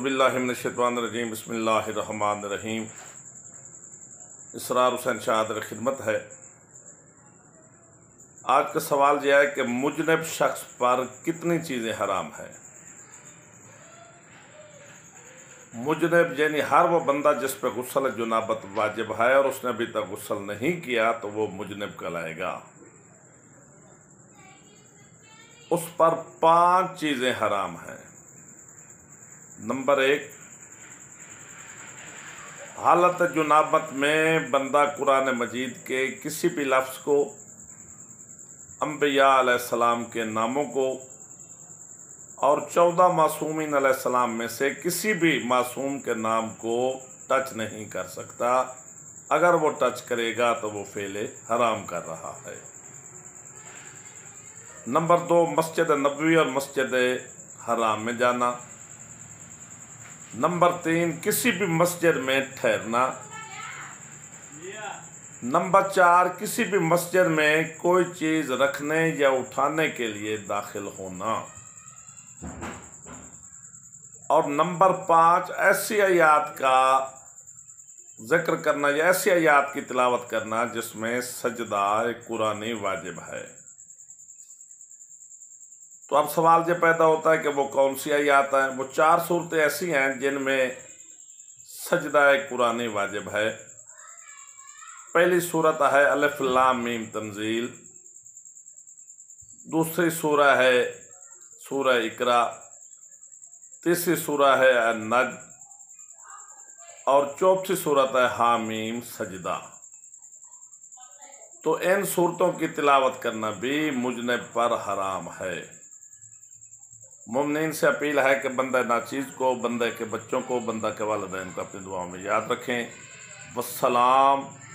औज़ुबिल्लाहि मिनश्शैतानिर्रजीम बिस्मिल्लाहिर्रहमानिर्रहीम। इसरार हुसैन शाह खिदमत है। आज का सवाल यह है कि मुजनब शख्स पर कितनी चीज़ें हराम हैं। मुजनब यानी हर वो बंदा जिस पर गुस्ल जुनाबत वाजिब है और उसने अभी तक गुस्ल नहीं किया तो वो मुजनब कहलाएगा। उस पर 5 चीज़ें हराम हैं। नंबर 1, हालत जुनाबत में बंदा कुरान मजीद के किसी भी लफ्ज़ को, अंबिया अलैहिस्सलाम के नामों को और 14 मासूमीन अलैहिस्सलाम में से किसी भी मासूम के नाम को टच नहीं कर सकता। अगर वो टच करेगा तो वो फेले हराम कर रहा है। नंबर 2, मस्जिद नबवी और मस्जिद हराम में जाना। नंबर 3, किसी भी मस्जिद में ठहरना। नंबर 4, किसी भी मस्जिद में कोई चीज़ रखने या उठाने के लिए दाखिल होना। और नंबर 5, ऐसी आयत का जिक्र करना या ऐसी आयत की तिलावत करना जिसमें सजदा कुरानी वाजिब है। तो अब सवाल ये पैदा होता है कि वो कौन सी आयत है। वो 4 सूरतें ऐसी हैं जिनमें सजदा कुरानी वाजिब है। पहली सूरत है अलिफ लाम मीम तंजील। दूसरी सूरह है सूरह इकरा। तीसरी सूरह है अन-नज्म और चौथी सूरत है हामीम सजदा। तो इन सूरतों की तिलावत करना भी मुजनब पर हराम है। मुमिनीन से अपील है कि बंदा नाचीज़ को, बंदे के बच्चों को, बंदा के वालिदैन को अपनी दुआओं में याद रखें। वस्सलाम।